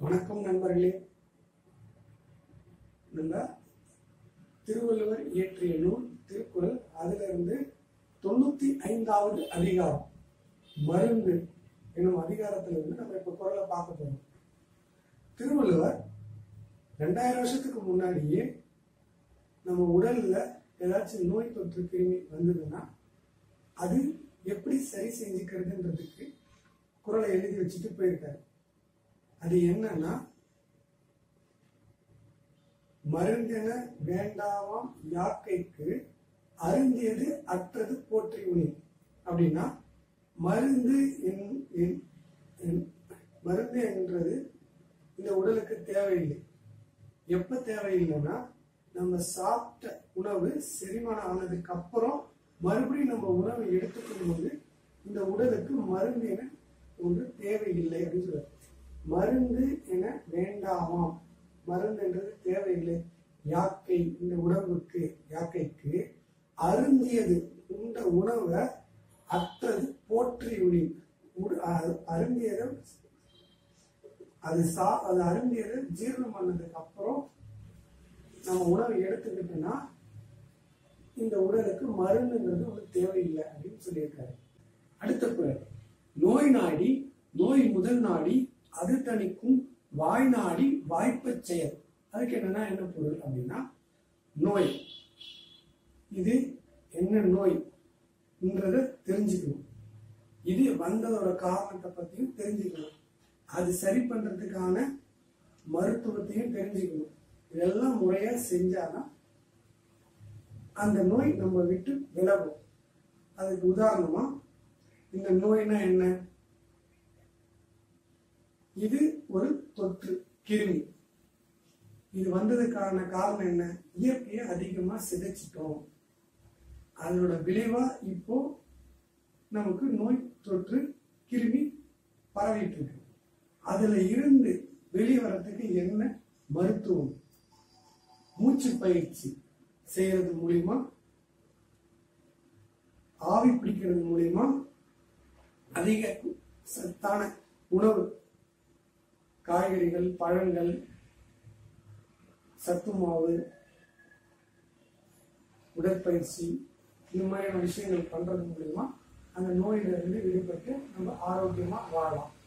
வணக்கம் நண்பர்களே. நம்ம திருவள்ளுவர் இயற்றிய நூல் திருக்குறள், அதிலிருந்து 95வது அதிகாரம் மருந்து என்னும் அதிகாரத்திலிருந்து நம்ம இப்ப குறளை பார்க்க போறோம். திருவள்ளுவர் 2000 வருஷத்துக்கு முன்னாடியே நம்ம உடல்ல ஏதாச்சும் நோய் தொற்று கிருமி வந்ததுன்னா அது எப்படி சரி செஞ்சுக்கிறதுன்றதுக்கு குறளை எழுதி வச்சுட்டு போயிருக்காரு. அது என்னன்னா, மருந்தென வேண்டாவாம் யாக்கைக்கு அருந்தியது அற்றது போற்றி உணி. அப்படின்னா மருந்து மருந்து என்றது இந்த உடலுக்கு தேவையில்லை. எப்ப தேவையில்லைன்னா, நம்ம சாப்பிட்ட உணவு செரிமானம் ஆனதுக்கு அப்புறம் மறுபடியும் நம்ம உணவை எடுத்துக்கும் போது இந்த உடலுக்கு மருந்து என ஒன்று தேவையில்லை அப்படின்னு சொல்றாரு. மருந்து என வேண்டாமாம், மருந்து என்றது தேவையில்லை. யாக்கை, இந்த உடம்புக்கு யாக்கைக்கு அருந்தியது உண்ட உணவை அற்றது போற்றி உணி. அருந்தியதை அது அருந்தியதை ஜீரணம் பண்ணதுக்கு அப்புறம் நம்ம உணவை எடுத்துக்கிட்டோம்னா இந்த உடலுக்கு மருந்துங்கிறது ஒன்று தேவையில்லை அப்படின்னு சொல்லியிருக்காரு. அடுத்த குறள், நோய் நாடி நோய் முதல் நாடி அது தணிக்கும் வாய் நாடி வாய்ப்ப செயல். அதுக்கு என்னன்னா என்ன பொருள் அப்படின்னா, நோய் இது என்ன நோய்ன்றத தெரிஞ்சுக்கணும், இது வந்ததோட காரணத்தை பத்தியும் தெரிஞ்சுக்கணும், அது சரி பண்றதுக்கான மருத்துவத்தையும் தெரிஞ்சுக்கணும். இதெல்லாம் முறையா செஞ்சாதான் அந்த நோய் நம்ம விட்டு விலகும். அதுக்கு உதாரணமா, இந்த நோய்னா என்ன? இது ஒரு தொற்று கிருமி. இது வந்ததுக்கான காரணம் என்ன? இயற்கையை அதிகமா சிதைச்சிட்டோம். அதோட விளைவா இப்போ நமக்கு நோய் தொற்று கிருமி பரவிட்டு இருக்கு. அதுல இருந்து வெளியே வர்றதுக்கு என்ன மருத்துவம்? மூச்சு பயிற்சி செய்யறது மூலியமா, ஆவி பிடிக்கிறது மூலியமா, அதிக சத்தான உணவு, காய்கறிகள், பழங்கள், சத்து மாவு, உடற்பயிற்சி, இந்த மாதிரியான விஷயங்கள் பண்றது மூலியமா அந்த நோயிலிருந்து விடுபட்டு நம்ம ஆரோக்கியமா வாழலாம்.